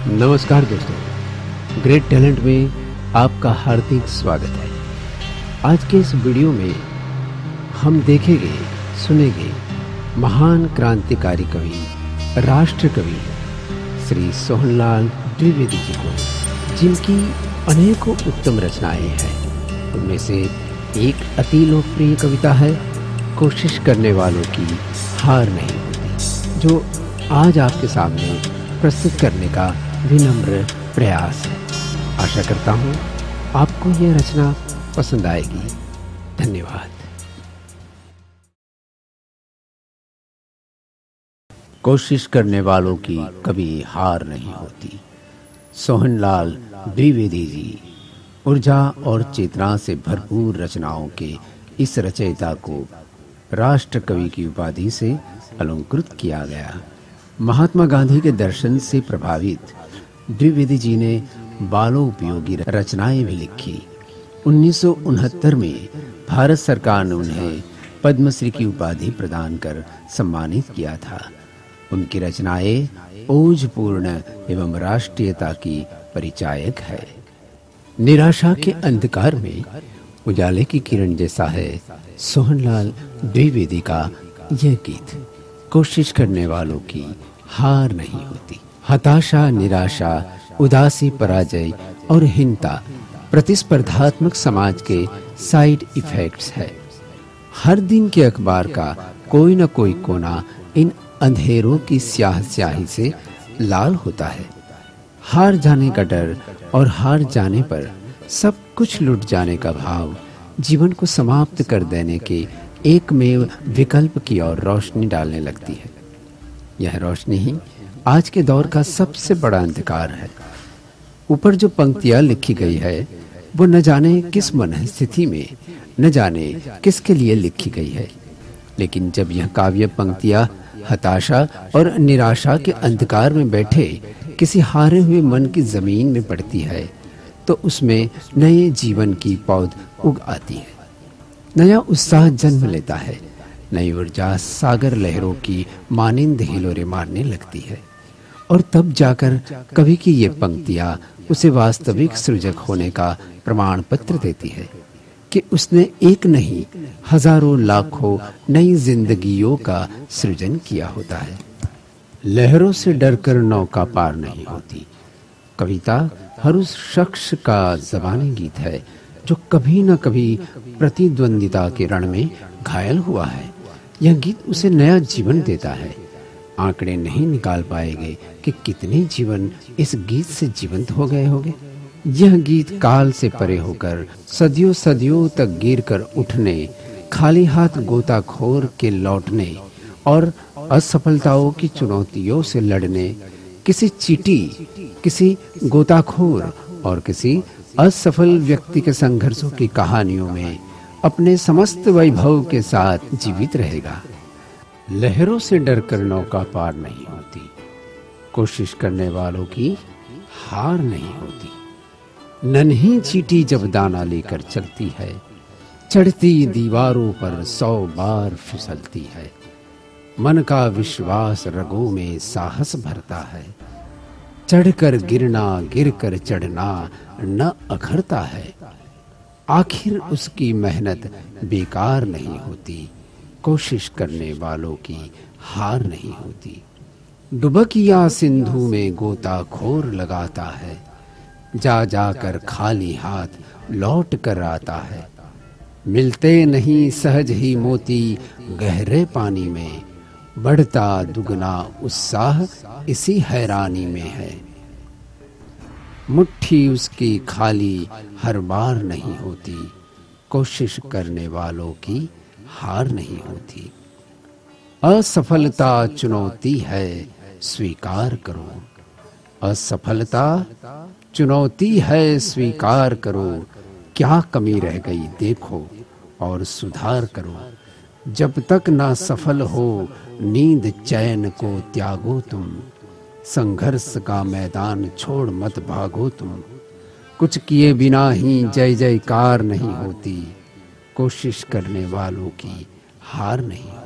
नमस्कार दोस्तों, great talent में आपका हार्दिक स्वागत है। आज के इस वीडियो में हम देखेंगे सुनेंगे महान क्रांतिकारी कवि, राष्ट्र कवि श्री सोहनलाल द्विवेदी जी को, जिनकी अनेकों उत्तम रचनाएं हैं। उनमें से एक अति लोकप्रिय कविता है कोशिश करने वालों की हार नहीं होती, जो आज आपके सामने प्रस्तुत करने का विनम्र प्रयास है। आशा करता हूँ आपको यह रचना पसंद आएगी। धन्यवाद। कोशिश करने वालों की कभी हार नहीं होती। सोहनलाल द्विवेदी जी। ऊर्जा और चेतना से भरपूर रचनाओं के इस रचयिता को राष्ट्र कवि की उपाधि से अलंकृत किया गया। महात्मा गांधी के दर्शन से प्रभावित द्विवेदी जी ने बालोपयोगी रचनाएं भी लिखी। 1969 में भारत सरकार ने उन्हें पद्मश्री की उपाधि प्रदान कर सम्मानित किया था। उनकी रचनाएं ओजपूर्ण एवं राष्ट्रीयता की परिचायक है। निराशा के अंधकार में उजाले की किरण जैसा है सोहनलाल द्विवेदी का यह गीत। कोशिश करने वालों की हार नहीं होती। हताशा, निराशा, उदासी, पराजय और हीनता प्रतिस्पर्धात्मक समाज के साइड इफेक्ट्स है। हर दिन के अखबार का कोई न कोई कोना इन अंधेरों की स्याही से लाल होता है। हार जाने का डर और हार जाने पर सब कुछ लुट जाने का भाव जीवन को समाप्त कर देने के एकमेव विकल्प की ओर रोशनी डालने लगती है। यह रोशनी ही आज के दौर का सबसे बड़ा अंधकार है। ऊपर जो पंक्तियां लिखी गई है वो न जाने किस मनस्थिति में, न जाने किसके लिए लिखी गई है, लेकिन जब यह काव्य पंक्तियां हताशा और निराशा के अंधकार में बैठे किसी हारे हुए मन की जमीन में पड़ती है तो उसमें नए जीवन की पौध उग आती है। नया उत्साह जन्म लेता है। नई ऊर्जा सागर लहरों की मानिंद हिलोरे मारने लगती है और तब जाकर कवि की ये पंक्तियां उसे वास्तविक सृजक होने का प्रमाण पत्र देती है कि उसने एक नहीं हजारों लाखों नई जिंदगियों का सृजन किया होता है। लहरों से डरकर नौका पार नहीं होती। कविता हर उस शख्स का ज़बानी गीत है जो कभी न कभी प्रतिद्वंदिता के रण में घायल हुआ है। यह गीत उसे नया जीवन देता है। आंकड़े नहीं निकाल पाएंगे कि कितने जीवन इस गीत से जीवंत हो गए होंगे। यह गीत काल से परे होकर सदियों सदियों तक गिरकर उठने, खाली हाथ गोताखोर के लौटने और असफलताओं की चुनौतियों से लड़ने, किसी चींटी, किसी गोताखोर और किसी असफल व्यक्ति के संघर्षों की कहानियों में अपने समस्त वैभव के साथ जीवित रहेगा। लहरों से डरकर नौका पार नहीं होती। कोशिश करने वालों की हार नहीं होती। नन्ही चींटी जब दाना लेकर चलती है, चढ़ती दीवारों पर 100 बार फिसलती है। मन का विश्वास रगों में साहस भरता है। चढ़कर गिरना, गिरकर चढ़ना न अखरता है। आखिर उसकी मेहनत बेकार नहीं होती। कोशिश करने वालों की हार नहीं होती। डुबकिया सिंधु में गोताखोर लगाता है, जा जाकर खाली हाथ लौट कर आता है। मिलते नहीं सहज ही मोती गहरे पानी में, बढ़ता दुगना उत्साह इसी हैरानी में है। मुट्ठी उसकी खाली हर बार नहीं होती। कोशिश करने वालों की हार नहीं होती। असफलता चुनौती है, स्वीकार करो। असफलता चुनौती है, स्वीकार करो। क्या कमी रह गई देखो और सुधार करो। जब तक ना सफल हो नींद चैन को त्यागो तुम। संघर्ष का मैदान छोड़ मत भागो तुम। कुछ किए बिना ही जय जयकार नहीं होती। कोशिश करने वालों की हार नहीं होती।